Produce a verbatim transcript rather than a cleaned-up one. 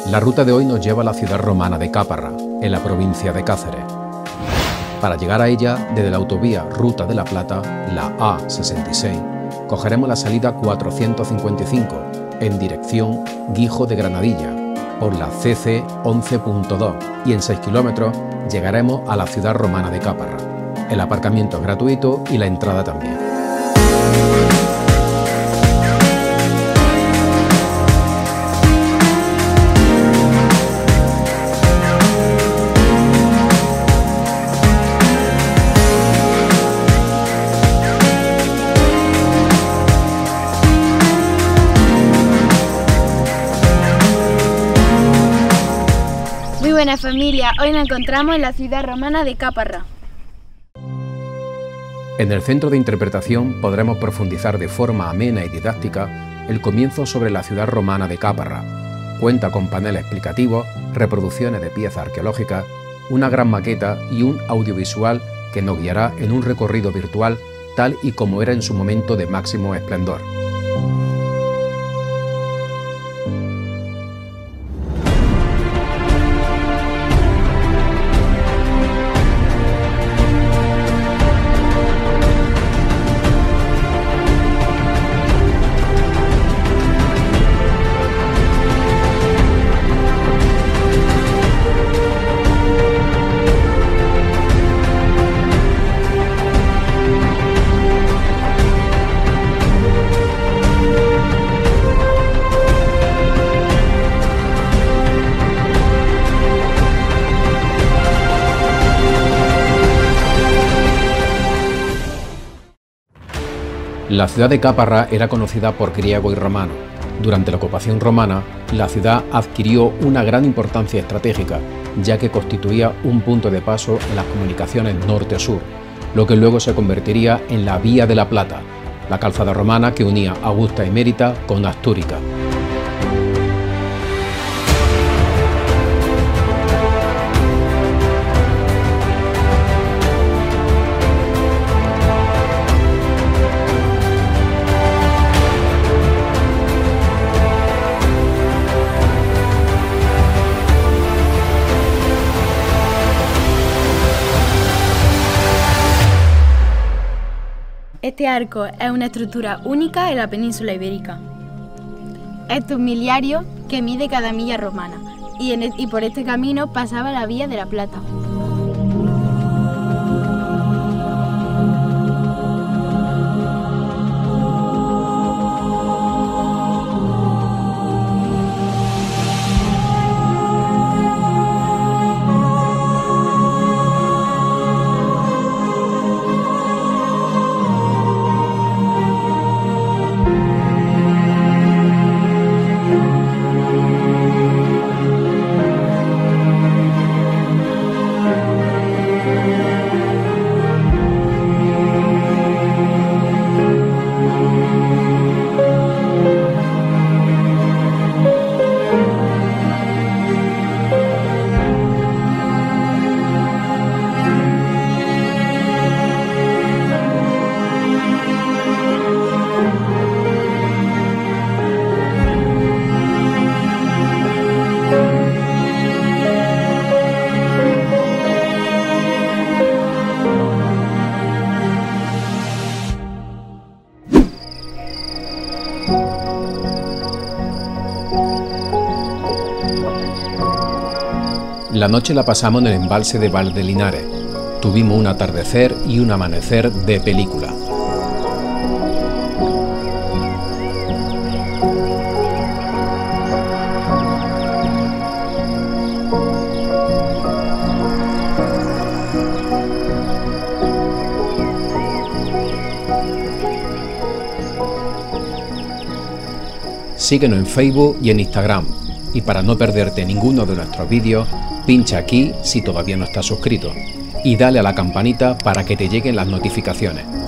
La ruta de hoy nos lleva a la ciudad romana de Caparra, en la provincia de Cáceres. Para llegar a ella, desde la autovía Ruta de la Plata, la A sesenta y seis, cogeremos la salida cuatrocientos cincuenta y cinco en dirección Guijo de Granadilla, por la C C once punto dos, y en seis kilómetros llegaremos a la ciudad romana de Caparra. El aparcamiento es gratuito y la entrada también. Muy buena familia, hoy nos encontramos en la ciudad romana de Caparra. En el centro de interpretación podremos profundizar de forma amena y didáctica el comienzo sobre la ciudad romana de Caparra. Cuenta con paneles explicativos, reproducciones de piezas arqueológicas, una gran maqueta y un audiovisual que nos guiará en un recorrido virtual tal y como era en su momento de máximo esplendor. La ciudad de Caparra era conocida por griego y romano. Durante la ocupación romana, la ciudad adquirió una gran importancia estratégica, ya que constituía un punto de paso en las comunicaciones norte-sur, lo que luego se convertiría en la Vía de la Plata, la calzada romana que unía Augusta Emérita con Astúrica. Este arco es una estructura única en la península ibérica. Es un miliario que mide cada milla romana y, en el, y por este camino pasaba la Vía de la Plata. La noche la pasamos en el embalse de Valdelinares. Tuvimos un atardecer y un amanecer de película. Síguenos en Facebook y en Instagram. Y para no perderte ninguno de nuestros vídeos, pincha aquí si todavía no estás suscrito y dale a la campanita para que te lleguen las notificaciones.